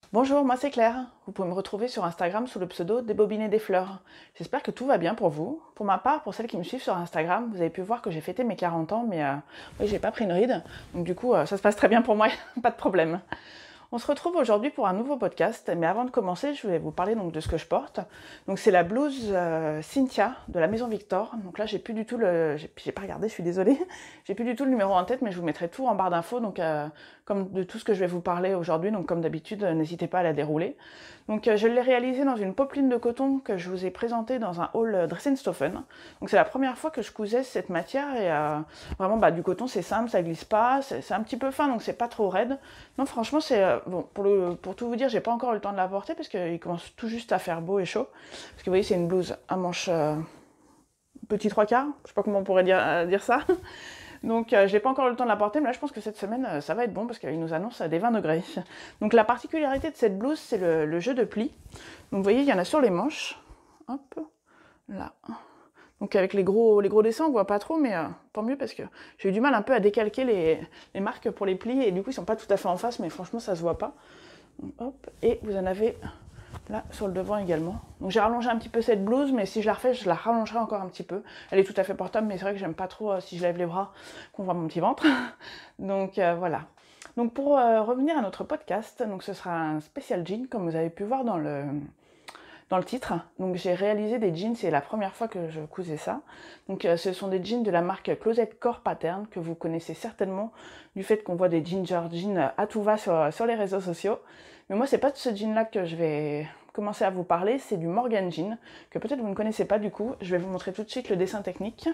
Bonjour, moi c'est Claire. Vous pouvez me retrouver sur Instagram sous le pseudo Débobiner des fleurs. J'espère que tout va bien pour vous. Pour ma part, pour celles qui me suivent sur Instagram, vous avez pu voir que j'ai fêté mes 40 ans, mais oui, j'ai pas pris une ride. Donc du coup, ça se passe très bien pour moi, pas de problème. On se retrouve aujourd'hui pour un nouveau podcast, mais avant de commencer, je vais vous parler donc de ce que je porte. Donc c'est la blouse Cynthia de la Maison Victor. Donc là, j'ai plus du tout j'ai pas regardé, je suis désolée. J'ai plus du tout le numéro en tête, mais je vous mettrai tout en barre d'infos. Donc comme de tout ce que je vais vous parler aujourd'hui, donc comme d'habitude, n'hésitez pas à la dérouler. Donc je l'ai réalisée dans une popeline de coton que je vous ai présentée dans un haul Dressenstoffen. Donc c'est la première fois que je cousais cette matière et vraiment du coton c'est simple, ça glisse pas, c'est un petit peu fin donc c'est pas trop raide. Non franchement c'est bon pour tout vous dire j'ai pas encore eu le temps de la porter parce qu'il commence tout juste à faire beau et chaud. Parce que vous voyez c'est une blouse à manches petit trois quarts, je sais pas comment on pourrait dire ça. Donc j'ai pas encore eu le temps de la porter, mais là je pense que cette semaine ça va être bon parce qu'il nous annonce des 20 degrés. Donc la particularité de cette blouse c'est le jeu de plis. Donc vous voyez il y en a sur les manches, hop, là. Donc avec les gros dessins on voit pas trop, mais tant mieux parce que j'ai eu du mal un peu à décalquer les marques pour les plis et du coup ils sont pas tout à fait en face, mais franchement ça se voit pas. Donc, hop, et vous en avez là sur le devant également. Donc j'ai rallongé un petit peu cette blouse, mais si je la refais, je la rallongerai encore un petit peu. Elle est tout à fait portable, mais c'est vrai que j'aime pas trop si je lève les bras qu'on voit mon petit ventre. Donc voilà. Donc pour revenir à notre podcast, donc ce sera un spécial jean, comme vous avez pu voir dans le titre. Donc j'ai réalisé des jeans, c'est la première fois que je cousais ça. Donc ce sont des jeans de la marque Closet Core Pattern, que vous connaissez certainement du fait qu'on voit des ginger jeans à tout va sur les réseaux sociaux. Mais moi c'est pas de ce jean là que je vais commencer à vous parler, c'est du Morgan Jean, que peut-être vous ne connaissez pas du coup. Je vais vous montrer tout de suite le dessin technique.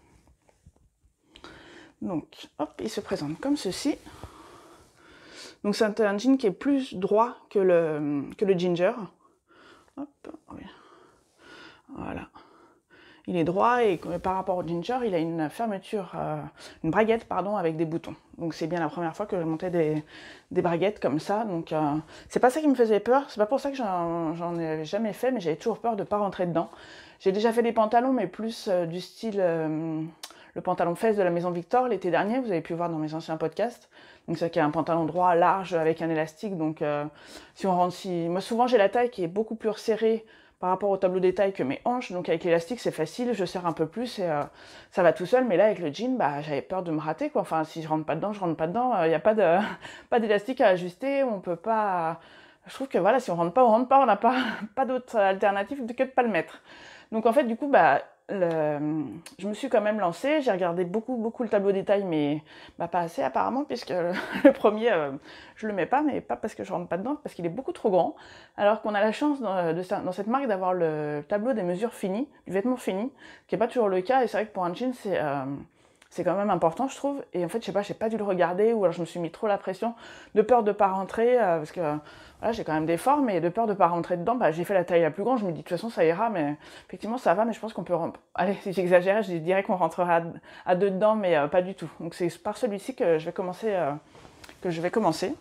Donc hop, il se présente comme ceci. Donc c'est un jean qui est plus droit que le ginger. Hop, oui. Voilà. Il est droit et par rapport au ginger, il a une fermeture, une braguette pardon, avec des boutons. Donc c'est bien la première fois que je montais des braguettes comme ça. Donc c'est pas ça qui me faisait peur. C'est pas pour ça que j'en ai jamais fait, mais j'avais toujours peur de pas rentrer dedans. J'ai déjà fait des pantalons, mais plus du style le pantalon fesse de la Maison Victor l'été dernier. Vous avez pu voir dans mes anciens podcasts. Donc c'est un pantalon droit, large, avec un élastique. Donc si on rentre, moi souvent j'ai la taille qui est beaucoup plus resserrée par rapport au tableau des tailles que mes hanches, donc avec l'élastique c'est facile, je serre un peu plus et ça va tout seul, mais là avec le jean, j'avais peur de me rater quoi, enfin si je rentre pas dedans, je rentre pas dedans, il n'y a pas de pas d'élastique à ajuster, on peut pas, je trouve que voilà, si on rentre pas, on n'a pas, pas d'autre alternative que de pas le mettre. Donc en fait du coup je me suis quand même lancée, j'ai regardé beaucoup le tableau des tailles, mais pas assez apparemment, puisque le premier, je le mets pas, mais pas parce que je rentre pas dedans, parce qu'il est beaucoup trop grand, alors qu'on a la chance dans cette marque d'avoir le tableau des mesures finies, du vêtement fini, ce qui n'est pas toujours le cas, et c'est vrai que pour un jean, c'est quand même important, je trouve. Et en fait, je sais pas, j'ai pas dû le regarder, ou alors je me suis mis trop la pression, de peur de pas rentrer, parce que voilà, j'ai quand même des formes, et de peur de pas rentrer dedans, j'ai fait la taille la plus grande, je me dis de toute façon ça ira, mais effectivement ça va, mais je pense qu'on peut... Allez, si j'exagérais, je dirais qu'on rentrera à deux dedans, mais pas du tout. Donc c'est par celui-ci que je vais commencer.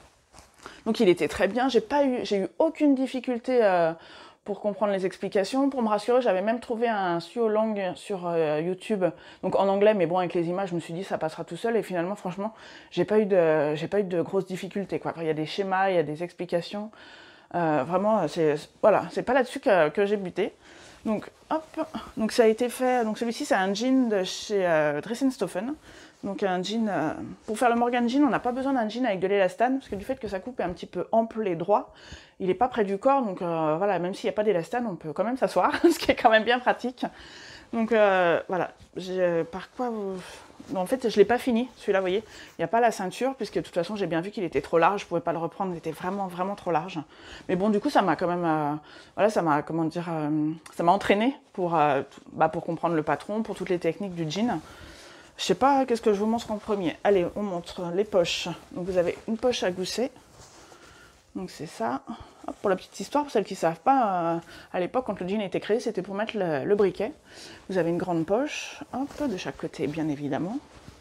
Donc il était très bien, j'ai eu aucune difficulté pour comprendre les explications. Pour me rassurer, j'avais même trouvé un Suolang sur YouTube, donc en anglais, mais bon, avec les images, je me suis dit ça passera tout seul. Et finalement, franchement, j'ai pas eu de grosses difficultés, quoi. Après, il y a des schémas, il y a des explications. Vraiment, voilà, c'est pas là-dessus que j'ai buté. Donc, hop, donc ça a été fait. Donc celui-ci, c'est un jean de chez Dressenstoffen. Donc un jean, pour faire le Morgan jean, on n'a pas besoin d'un jean avec de l'élastane, parce que du fait que sa coupe est un petit peu ample et droit, il n'est pas près du corps, donc voilà, même s'il n'y a pas d'élastane, on peut quand même s'asseoir, ce qui est quand même bien pratique. Donc voilà, par quoi vous... En fait, je ne l'ai pas fini, celui-là, vous voyez, il n'y a pas la ceinture, puisque de toute façon, j'ai bien vu qu'il était trop large, je ne pouvais pas le reprendre, il était vraiment trop large. Mais bon, du coup, ça m'a quand même, voilà, ça m'a, comment dire, ça m'a entraîné pour comprendre le patron, pour toutes les techniques du jean. Je sais pas qu'est-ce que je vous montre en premier. Allez, on montre les poches. Donc vous avez une poche à gousset. Donc c'est ça. Hop, pour la petite histoire, pour celles qui ne savent pas, à l'époque, quand le jean a été créé, c'était pour mettre le briquet. Vous avez une grande poche, hop, de chaque côté, bien évidemment.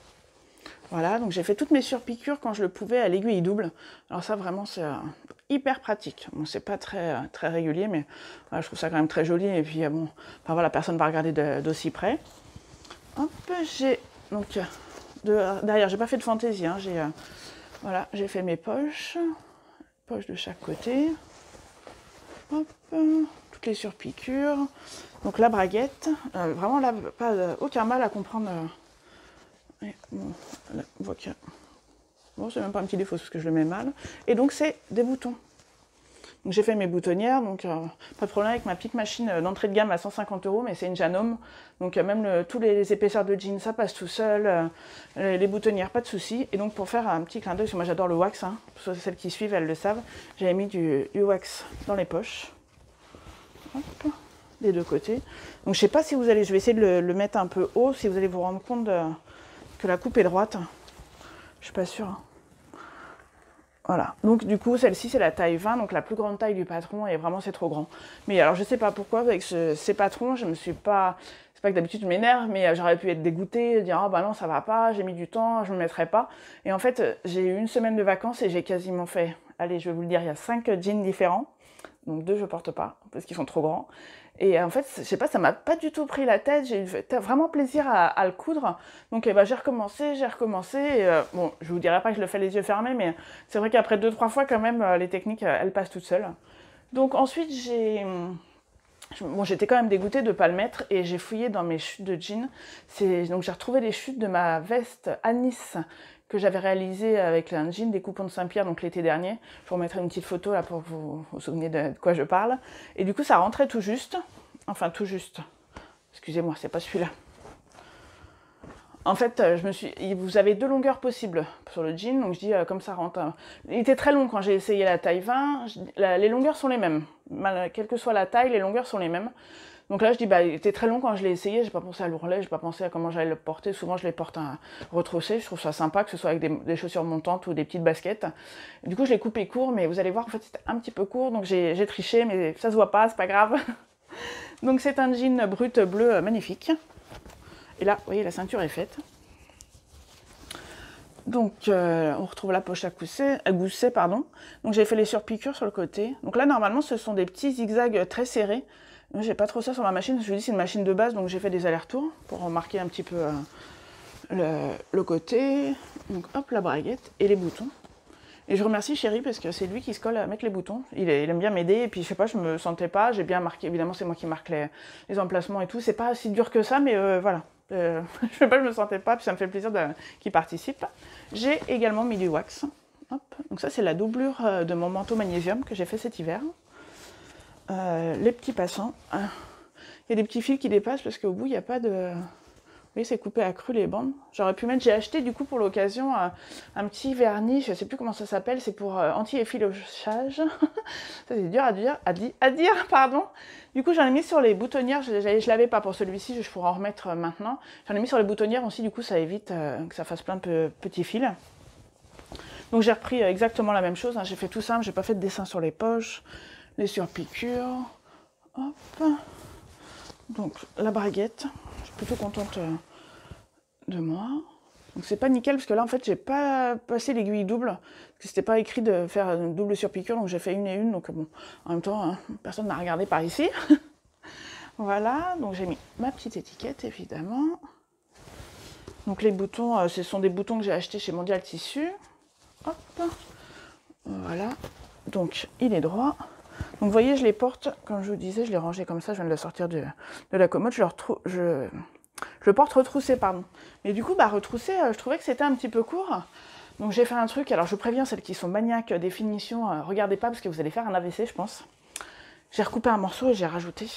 Voilà, donc j'ai fait toutes mes surpiqûres quand je le pouvais à l'aiguille double. Alors ça, vraiment, c'est hyper pratique. Bon, c'est pas très régulier, mais voilà, je trouve ça quand même très joli. Et puis, bon, enfin voilà, personne ne va regarder d'aussi près. Hop, j'ai... Donc, derrière, j'ai pas fait de fantaisie, hein, voilà, j'ai fait mes poches. poche de chaque côté. Hop, toutes les surpiqûres. Donc la braguette, vraiment là, pas aucun mal à comprendre. Bon, là, on voit que... Bon, c'est même pas un petit défaut parce que je le mets mal. Et donc c'est des boutons. Donc j'ai fait mes boutonnières, donc pas de problème avec ma petite machine d'entrée de gamme à 150 €, mais c'est une Janome. Donc même tous les épaisseurs de jeans, ça passe tout seul. Les boutonnières, pas de souci. Et donc pour faire un petit clin d'œil, parce que moi j'adore le wax, hein, celles qui suivent, elles le savent, j'avais mis du wax dans les poches. Hop, des deux côtés. Donc je sais pas si vous allez, je vais essayer de le mettre un peu haut, si vous allez vous rendre compte que la coupe est droite. Je suis pas sûre. Hein. Voilà, donc du coup celle-ci c'est la taille 20, donc la plus grande taille du patron et vraiment c'est trop grand. Mais alors je sais pas pourquoi avec ces patrons, je me suis pas, c'est pas que d'habitude je m'énerve, mais j'aurais pu être dégoûtée, dire ah bah non ça va pas, j'ai mis du temps, je me mettrai pas. Et en fait j'ai eu une semaine de vacances et j'ai quasiment fait, allez je vais vous le dire, il y a 5 jeans différents, donc 2 je porte pas parce qu'ils sont trop grands. Et en fait, je sais pas, ça m'a pas du tout pris la tête, j'ai eu vraiment plaisir à le coudre. Donc bah, j'ai recommencé, et, bon, je vous dirai pas que je le fais les yeux fermés, mais c'est vrai qu'après 2-3 fois quand même, les techniques, elles passent toutes seules. Donc ensuite, j'étais quand même dégoûtée de ne pas le mettre, et j'ai fouillé dans mes chutes de jeans. Donc j'ai retrouvé les chutes de ma veste Anis, que j'avais réalisé avec un jean des Coupons de Saint-Pierre, donc l'été dernier. Je vous remettrai une petite photo là pour que vous vous souveniez de quoi je parle. Et du coup, ça rentrait tout juste. Enfin, tout juste. Excusez-moi, c'est pas celui-là. En fait, vous avez 2 longueurs possibles sur le jean, donc je dis comme ça rentre. Il était très long quand j'ai essayé la taille 20. Les longueurs sont les mêmes. Quelle que soit la taille, les longueurs sont les mêmes. Donc là, je dis, bah, il était très long quand je l'ai essayé, j'ai pas pensé à l'ourlet, j'ai pas pensé à comment j'allais le porter. Souvent, je les porte retroussés, je trouve ça sympa, que ce soit avec des chaussures montantes ou des petites baskets. Du coup, je l'ai coupé court, mais vous allez voir, en fait, c'était un petit peu court, donc j'ai triché, mais ça se voit pas, c'est pas grave. Donc c'est un jean brut bleu magnifique. Et là, vous voyez, la ceinture est faite. Donc, on retrouve la poche à gousset, pardon. Donc, j'ai fait les surpiqûres sur le côté. Donc là, normalement, ce sont des petits zigzags très serrés. J'ai pas trop ça sur ma machine. Je vous dis, c'est une machine de base, donc j'ai fait des allers-retours pour remarquer un petit peu le côté. Donc, hop, la braguette et les boutons. Et je remercie Chéri parce que c'est lui qui se colle à mettre les boutons. Il aime bien m'aider. Et puis, je sais pas, je me sentais pas. J'ai bien marqué. Évidemment, c'est moi qui marque les emplacements et tout. C'est pas si dur que ça, mais voilà. Je sais pas, je me sentais pas, puis ça me fait plaisir qu'il participe. J'ai également mis du wax. Hop. Donc ça, c'est la doublure de mon manteau magnésium que j'ai fait cet hiver. Les petits passants. Il y a des petits fils qui dépassent parce qu'au bout, il n'y a pas de... Oui, c'est coupé à cru les bandes. J'aurais pu mettre... J'ai acheté du coup pour l'occasion un petit vernis, je sais plus comment ça s'appelle, c'est pour anti-effilochage. Ça c'est dur à dire, pardon. Du coup, j'en ai mis sur les boutonnières, je l'avais pas pour celui-ci, je pourrais en remettre maintenant. J'en ai mis sur les boutonnières aussi, du coup ça évite que ça fasse plein de petits fils. Donc j'ai repris exactement la même chose, hein. J'ai fait tout simple, j'ai pas fait de dessin sur les poches, les surpiqûres. Hop. Donc la braguette, je suis plutôt contente de moi. Donc c'est pas nickel parce que là en fait j'ai pas passé l'aiguille double, parce que c'était pas écrit de faire une double surpiqûre, donc j'ai fait une et une, donc bon, en même temps, hein, personne m'a regardé par ici. Voilà, donc j'ai mis ma petite étiquette évidemment. Donc les boutons, ce sont des boutons que j'ai achetés chez Mondial Tissu. Hop, voilà, donc il est droit. Donc vous voyez, je les porte, comme je vous disais, je l'ai rangé comme ça, je viens de le sortir de la commode, je le porte retroussé, pardon. Mais du coup, bah, retroussé, je trouvais que c'était un petit peu court. Donc j'ai fait un truc, alors je préviens celles qui sont maniaques des finitions, regardez pas parce que vous allez faire un AVC, je pense. J'ai recoupé un morceau et j'ai rajouté.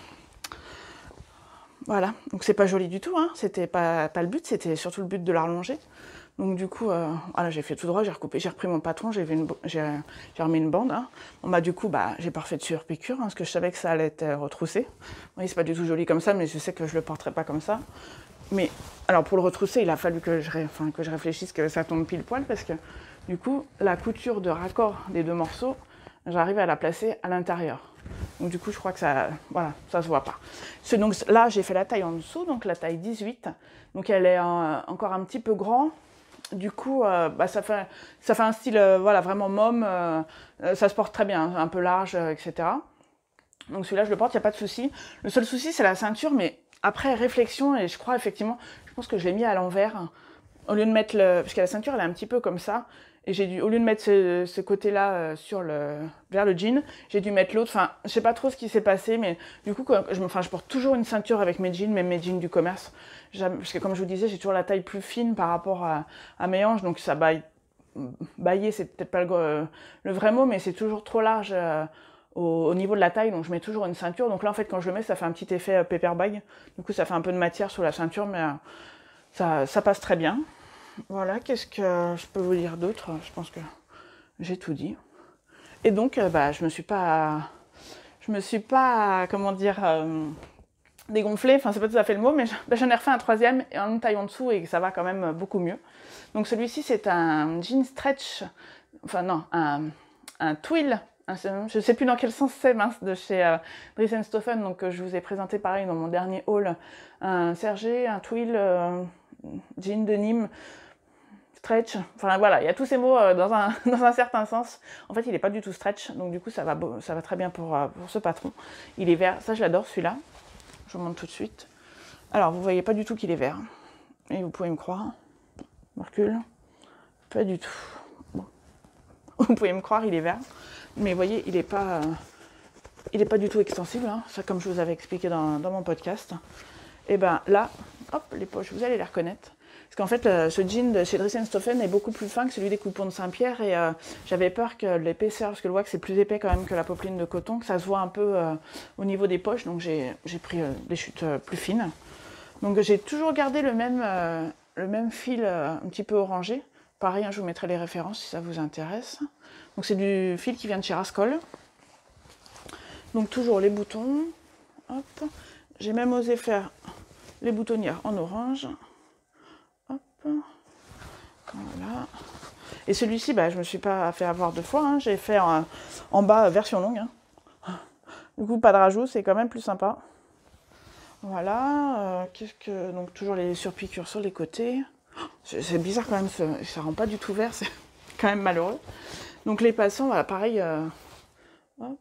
Voilà, donc c'est pas joli du tout, hein. C'était pas le but, c'était surtout le but de la rallonger. Donc du coup, voilà, j'ai fait tout droit, j'ai recoupé, j'ai repris mon patron, j'ai remis une bande. Hein. Bon bah du coup, bah, j'ai pas refait de surpiqûre, hein, parce que je savais que ça allait être retroussé. Oui, c'est pas du tout joli comme ça, mais je sais que je le porterai pas comme ça. Mais alors pour le retrousser, il a fallu que je réfléchisse que ça tombe pile poil, parce que du coup, la couture de raccord des 2 morceaux, j'arrive à la placer à l'intérieur. Donc du coup, je crois que ça, voilà, ça se voit pas. Donc là, j'ai fait la taille en dessous, donc la taille 18. Donc elle est encore un petit peu grand. Du coup, bah, ça fait un style voilà, vraiment môme, ça se porte très bien, un peu large, etc. Donc celui-là, je le porte, il n'y a pas de souci. Le seul souci, c'est la ceinture, mais après réflexion, et je crois effectivement, je pense que je l'ai mis à l'envers, au lieu de mettre parce que la ceinture, elle est un petit peu comme ça, Et j'ai dû, au lieu de mettre ce côté-là vers le jean, j'ai dû mettre l'autre. Enfin, je sais pas trop ce qui s'est passé, mais du coup, je porte toujours une ceinture avec mes jeans, même mes jeans du commerce. Parce que comme je vous disais, j'ai toujours la taille plus fine par rapport à mes hanches, donc ça baille. Bailler, c'est peut-être pas le vrai mot, mais c'est toujours trop large au niveau de la taille, donc je mets toujours une ceinture. Donc là, en fait, quand je le mets, ça fait un petit effet paper bag. Du coup, ça fait un peu de matière sur la ceinture, mais ça passe très bien. Voilà, qu'est-ce que je peux vous dire d'autre? Je pense que j'ai tout dit. Et donc, je me suis pas, comment dire, dégonflée, enfin c'est pas tout à fait le mot, mais j'en ai refait un troisième et une taille en dessous et ça va quand même beaucoup mieux. Donc celui-ci c'est un jean stretch, enfin non, un twill, je sais plus dans quel sens c'est, mince, de chez Dries & Stoffen, donc je vous ai présenté pareil dans mon dernier haul, un sergé, un twill, jean de Nîmes, stretch, enfin voilà, il y a tous ces mots dans un certain sens. En fait, il n'est pas du tout stretch, donc du coup, ça va très bien pour ce patron. Il est vert, ça je l'adore celui-là. Je vous montre tout de suite. Alors, vous voyez pas du tout qu'il est vert. Et vous pouvez me croire. Je recule. Pas du tout. Bon. Vous pouvez me croire, il est vert. Mais vous voyez, il est pas du tout extensible. Hein. Ça, comme je vous avais expliqué dans mon podcast. Et ben là, hop, les poches, vous allez les reconnaître. Parce qu'en fait, ce jean de chez Dries & Stoffen est beaucoup plus fin que celui des Coupons de Saint-Pierre et j'avais peur que l'épaisseur, parce que le wax est plus épais quand même que la popeline de coton, que ça se voit un peu au niveau des poches, donc j'ai pris des chutes plus fines. Donc j'ai toujours gardé le même fil un petit peu orangé. Pareil, hein, je vous mettrai les références si ça vous intéresse. Donc c'est du fil qui vient de chez Rascol. Donc toujours les boutons. Hop. J'ai même osé faire les boutonnières en orange. Hop, voilà. Et celui-ci, je me suis pas fait avoir deux fois. Hein. J'ai fait en bas version longue. Hein. Du coup, pas de rajout, c'est quand même plus sympa. Voilà. Donc toujours les surpiqûres sur les côtés. C'est bizarre quand même, ça rend pas du tout vert. C'est quand même malheureux. Donc les passants, voilà, pareil. Hop.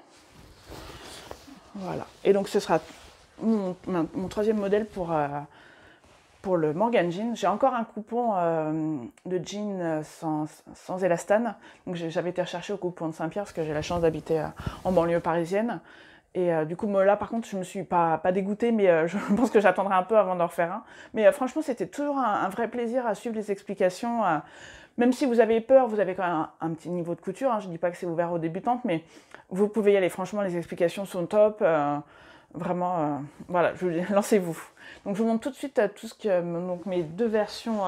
Voilà. Et donc ce sera mon troisième modèle pour le Morgan Jean. J'ai encore un coupon de jean sans élastane. Donc j'avais été rechercher au coupon de Saint-Pierre parce que j'ai la chance d'habiter en banlieue parisienne. Et du coup, là, par contre, je me suis pas dégoûtée, mais je pense que j'attendrai un peu avant d'en refaire un. Mais franchement, c'était toujours un vrai plaisir à suivre les explications. Même si vous avez peur, vous avez quand même un petit niveau de couture. Hein, je ne dis pas que c'est ouvert aux débutantes, mais vous pouvez y aller. Franchement, les explications sont top. Vraiment, voilà, lancez-vous. Donc je vous montre tout de suite tout ce que donc mes deux versions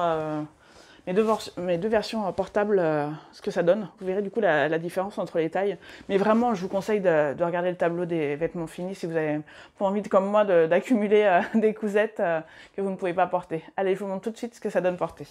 portables, ce que ça donne. Vous verrez du coup la différence entre les tailles. Mais vraiment, je vous conseille de regarder le tableau des vêtements finis si vous avez pas envie, comme moi, d'accumuler des cousettes que vous ne pouvez pas porter. Allez, je vous montre tout de suite ce que ça donne porter.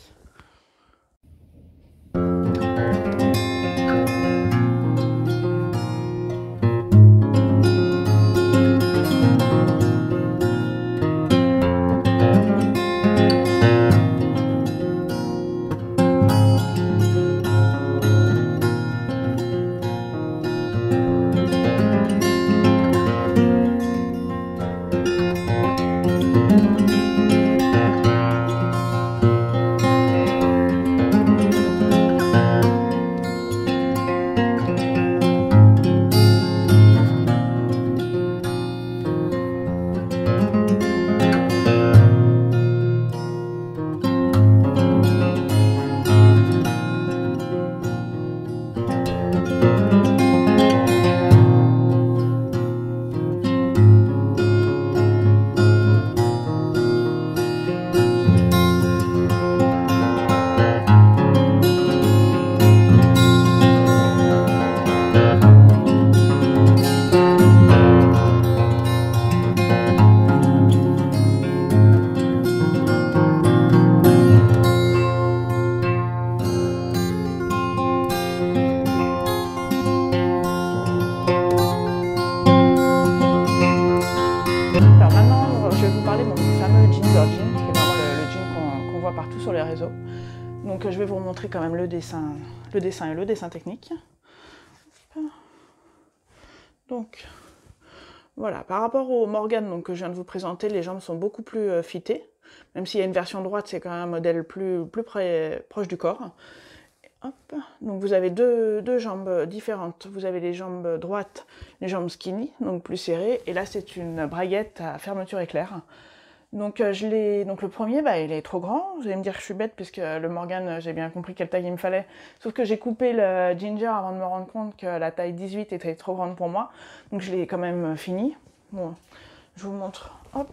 Partout sur les réseaux. Donc je vais vous montrer quand même le dessin et le dessin technique. Donc voilà, par rapport au Morgan donc, que je viens de vous présenter, les jambes sont beaucoup plus fitées, même s'il y a une version droite, c'est quand même un modèle plus proche du corps. hop. Donc vous avez deux jambes différentes. Vous avez les jambes droites, les jambes skinny, donc plus serrées. Et là, c'est une braguette à fermeture éclair. Donc, donc le premier, bah, il est trop grand. Vous allez me dire que je suis bête, puisque le Morgan, j'ai bien compris quelle taille il me fallait. Sauf que j'ai coupé le Ginger avant de me rendre compte que la taille 18 était trop grande pour moi. Donc je l'ai quand même fini. Bon, je vous montre. Hop.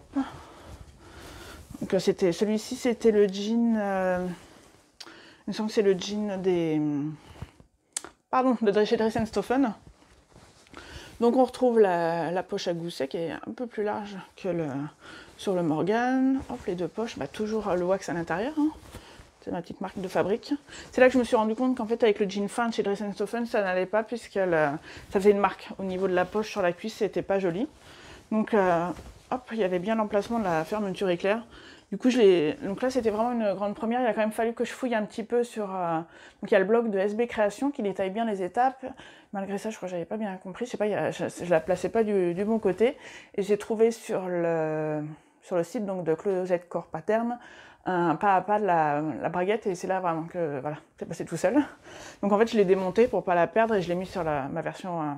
Donc celui-ci, c'était le jean... il me semble que c'est le jean des... Pardon, de chez Dress & Stephen. Donc on retrouve la poche à gousset qui est un peu plus large que sur le Morgan. Hop, les deux poches, bah, toujours le wax à l'intérieur. Hein. C'est ma petite marque de fabrique. C'est là que je me suis rendu compte qu'en fait avec le jean fin de chez Dress & Stephen, ça n'allait pas puisque ça faisait une marque au niveau de la poche sur la cuisse, c'était pas joli. Donc hop, il y avait bien l'emplacement de la fermeture éclair. Du coup, donc là, c'était vraiment une grande première. Il a quand même fallu que je fouille un petit peu sur... Donc, il y a le blog de SB Création qui détaille bien les étapes. Malgré ça, je crois que j'avais pas bien compris. Je sais pas, je la plaçais pas du bon côté. Et j'ai trouvé sur le site donc, de Closet Core Pattern un pas à pas de la braguette. Et c'est là vraiment que voilà, c'est passé tout seul. Donc, en fait, je l'ai démontée pour pas la perdre et je l'ai mis sur ma version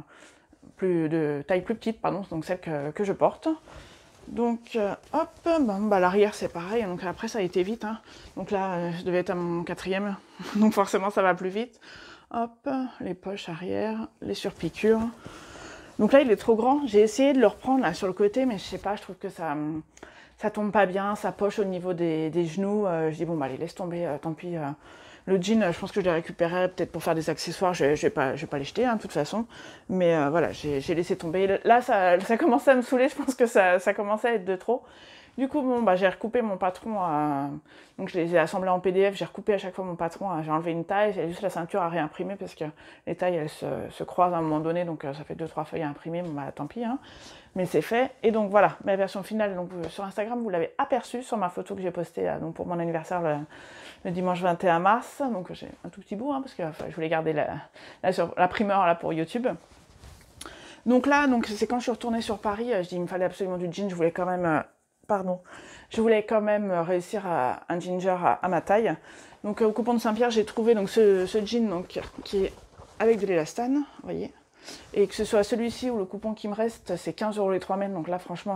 de taille plus petite, pardon, donc celle que je porte. Donc, hop, bon, bah, l'arrière c'est pareil, donc après ça a été vite, hein. Donc là, je devais être à mon 4e, donc forcément ça va plus vite. Hop, les poches arrière, les surpiqûres. Donc là, il est trop grand, j'ai essayé de le reprendre là sur le côté, mais je sais pas, je trouve que ça tombe pas bien, ça poche au niveau des genoux. Je dis bon, bah allez, laisse tomber, tant pis. Le jean, je pense que je l'ai récupéré peut-être pour faire des accessoires, je vais pas les jeter, hein, de toute façon. Mais voilà, j'ai laissé tomber. Là, ça commence à me saouler, je pense que ça commence à être de trop. Du coup, bon, bah, j'ai recoupé mon patron, donc je les ai assemblés en PDF, j'ai recoupé à chaque fois mon patron, j'ai enlevé une taille, j'ai juste la ceinture à réimprimer parce que les tailles, elles se croisent à un moment donné, donc ça fait 2-3 feuilles à imprimer, bon bah tant pis, hein. Mais c'est fait. Et donc voilà, ma version finale, donc sur Instagram, vous l'avez aperçue sur ma photo que j'ai postée donc pour mon anniversaire le dimanche 21 mars, donc j'ai un tout petit bout, hein, parce que je voulais garder la primeur là pour YouTube. Donc là, c'est quand je suis retournée sur Paris, je dis il me fallait absolument du jean, je voulais quand même... je voulais quand même réussir à un ginger à ma taille. Donc au coupon de Saint-Pierre, j'ai trouvé donc, ce jean donc, qui est avec de l'élastane, vous voyez. Et que ce soit celui-ci ou le coupon qui me reste, c'est 15 € les 3 mètres. Donc là, franchement,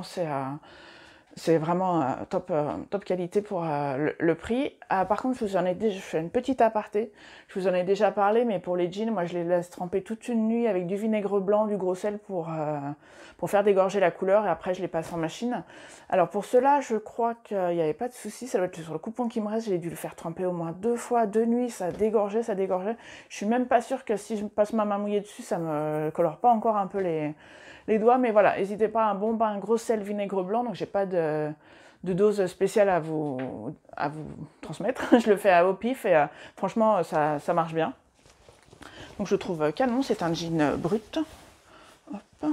c'est vraiment top qualité pour le prix. Par contre, je fais une petite aparté. Je vous en ai déjà parlé, mais pour les jeans, moi, je les laisse tremper toute une nuit avec du vinaigre blanc, du gros sel pour faire dégorger la couleur. Et après, je les passe en machine. Alors pour cela, je crois qu'il n'y avait pas de souci. Ça doit être sur le coupon qui me reste. J'ai dû le faire tremper au moins 2 fois, 2 nuits. Ça dégorgeait. Je suis même pas sûre que si je passe ma main mouillée dessus, ça me colore pas encore un peu les doigts, mais voilà, n'hésitez pas à un bon bain, gros sel, vinaigre blanc, donc j'ai pas de dose spéciale à vous transmettre. Je le fais au pif et franchement, ça marche bien. Donc je trouve canon, c'est un jean brut. Hop.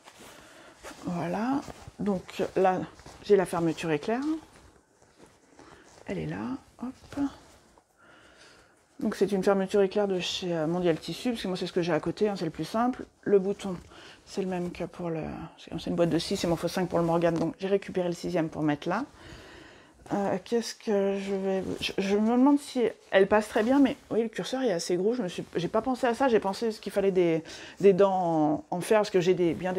Voilà, donc là, j'ai la fermeture éclair. Elle est là, hop. Donc c'est une fermeture éclair de chez Mondial Tissu, parce que moi c'est ce que j'ai à côté, hein, c'est le plus simple. Le bouton, c'est le même que pour le... C'est une boîte de 6, il m'en faut 5 pour le Morgan, donc j'ai récupéré le 6e pour mettre là. Qu'est-ce que je vais... Je me demande si elle passe très bien, mais oui, le curseur est assez gros, j'ai pas pensé à ça, j'ai pensé qu'il fallait des dents en fer, parce que j'ai bien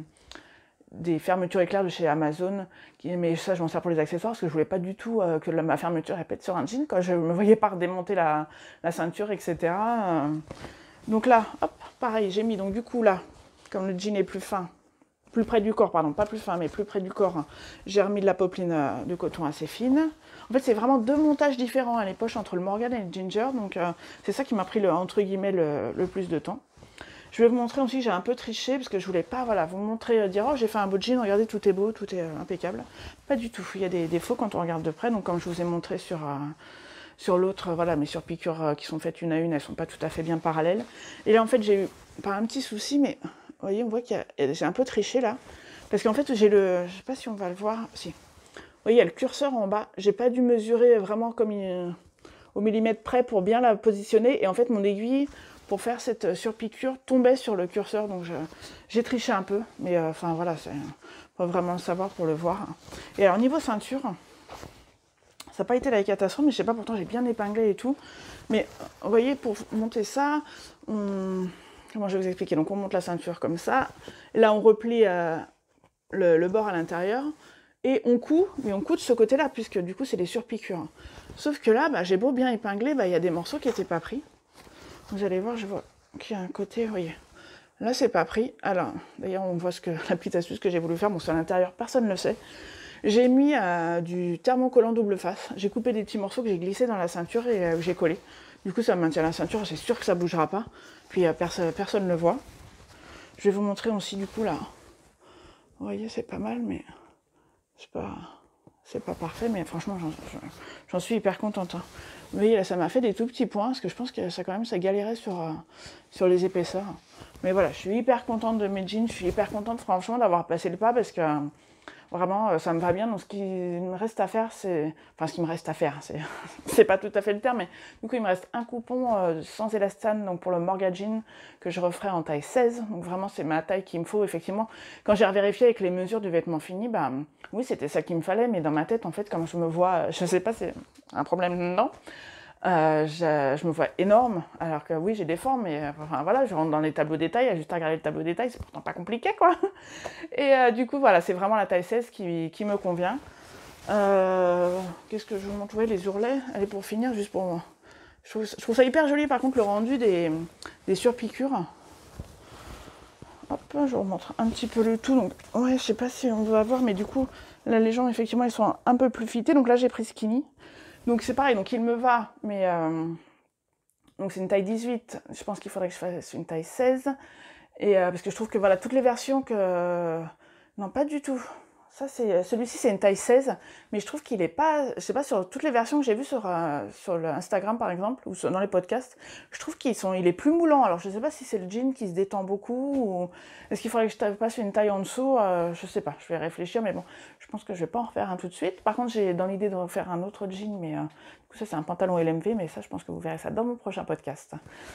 des fermetures éclairs de chez Amazon, mais ça je m'en sers pour les accessoires parce que je voulais pas du tout que ma fermeture répète sur un jean, quand je me voyais pas redémonter la ceinture, etc. Donc là, hop, pareil, j'ai mis donc du coup là, comme le jean est plus fin, plus près du corps, pardon, pas plus fin, mais plus près du corps, j'ai remis de la popeline de coton assez fine. En fait, c'est vraiment 2 montages différents à les poches entre le Morgan et le Ginger, donc c'est ça qui m'a pris entre guillemets le plus de temps. Je vais vous montrer aussi que j'ai un peu triché, parce que je voulais pas vous montrer, dire « Oh, j'ai fait un beau jean, regardez, tout est beau, tout est impeccable ». Pas du tout, il y a des défauts quand on regarde de près, donc comme je vous ai montré sur l'autre, voilà, mes surpiqûres qui sont faites une à une, elles sont pas tout à fait bien parallèles. Et là, en fait, j'ai eu, pas un petit souci, mais vous voyez, on voit que j'ai un peu triché là, parce qu'en fait, je sais pas si on va le voir, si. Vous voyez, il y a le curseur en bas, j'ai pas dû mesurer vraiment comme au millimètre près pour bien la positionner, et en fait, mon aiguille, pour faire cette surpiqûre, tombait sur le curseur, donc j'ai triché un peu, mais enfin voilà, faut vraiment le savoir pour le voir. Et alors niveau ceinture, Ça n'a pas été la catastrophe, mais je sais pas, pourtant j'ai bien épinglé et tout. Mais vous voyez, pour monter ça, comment je vais vous expliquer? Donc on monte la ceinture comme ça, et là on replie le bord à l'intérieur, et on coud, mais on coud de ce côté-là, puisque du coup c'est des surpiqûres. Sauf que là, j'ai beau bien épingler, il y a des morceaux qui n'étaient pas pris. Vous allez voir, je vois qu'il y a un côté, vous voyez, là c'est pas pris. Alors, d'ailleurs on voit la petite astuce que j'ai voulu faire, bon c'est à l'intérieur, personne ne le sait. J'ai mis du thermocollant double face. J'ai coupé des petits morceaux que j'ai glissés dans la ceinture et j'ai collé. Du coup, ça maintient la ceinture, c'est sûr que ça ne bougera pas. Puis personne ne le voit. Je vais vous montrer aussi du coup là. Vous voyez, c'est pas mal, mais c'est pas parfait, mais franchement, j'en suis hyper contente. Hein. Vous voyez, là, ça m'a fait des tout petits points, parce que je pense que ça galérait sur les épaisseurs. Mais voilà, je suis hyper contente de mes jeans, je suis hyper contente franchement d'avoir passé le pas, parce que vraiment, ça me va bien. Donc, ce qui me reste à faire, enfin, ce qui me reste à faire, c'est pas tout à fait le terme, mais du coup, il me reste un coupon sans élastane, donc pour le Morga Jean, que je referai en taille 16. Donc, vraiment, c'est ma taille qu'il me faut, effectivement. Quand j'ai revérifié avec les mesures du vêtement fini, oui, c'était ça qu'il me fallait, mais dans ma tête, en fait, comme je me vois, je sais pas, c'est un problème dedans. Je me vois énorme, alors que oui, j'ai des formes, mais enfin, voilà, je rentre dans les tableaux détails, il y a juste à regarder le tableau détail, c'est pourtant pas compliqué, quoi. Et du coup, voilà, c'est vraiment la taille 16 qui me convient. Qu'est-ce que je vous montre? Ouais, les ourlets, allez, pour finir, juste pour... Je trouve ça hyper joli, par contre, le rendu des surpiqûres. Hop, je vous montre un petit peu le tout. Donc, ouais, je sais pas si on va voir, mais du coup, là, les jambes, effectivement, ils sont un peu plus fités. Donc là, j'ai pris skinny. Donc c'est pareil, donc il me va, mais donc c'est une taille 18, je pense qu'il faudrait que je fasse une taille 16, et parce que je trouve que voilà, toutes les versions que... Non, pas du tout. Ça, celui-ci, c'est une taille 16, mais je trouve qu'il est pas... Je sais pas, sur toutes les versions que j'ai vues sur le Instagram, par exemple, ou dans les podcasts, je trouve il est plus moulant. Alors, je sais pas si c'est le jean qui se détend beaucoup, ou est-ce qu'il faudrait que je passe une taille en dessous, je sais pas, je vais réfléchir, mais bon, je pense que je vais pas en refaire un tout de suite. Par contre, j'ai dans l'idée de refaire un autre jean, mais du coup, ça, c'est un pantalon LMV, mais ça, je pense que vous verrez ça dans mon prochain podcast.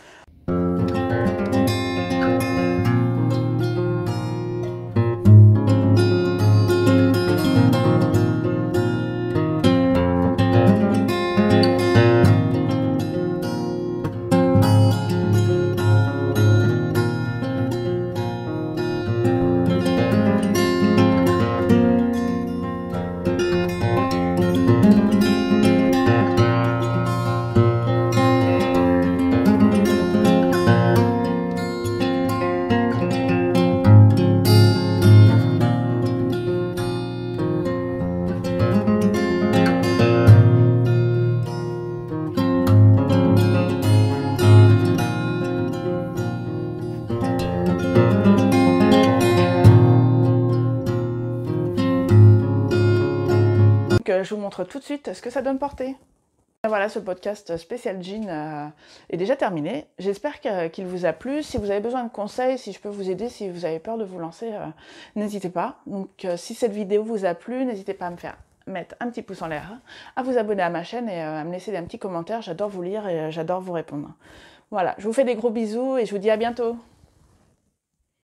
Je vous montre tout de suite ce que ça donne porter. Voilà, ce podcast spécial jean est déjà terminé. J'espère qu'il vous a plu. Si vous avez besoin de conseils, si je peux vous aider, si vous avez peur de vous lancer, n'hésitez pas. Donc si cette vidéo vous a plu, n'hésitez pas à me faire mettre un petit pouce en l'air, à vous abonner à ma chaîne et à me laisser des petits commentaires. J'adore vous lire et j'adore vous répondre. Voilà, je vous fais des gros bisous et je vous dis à bientôt.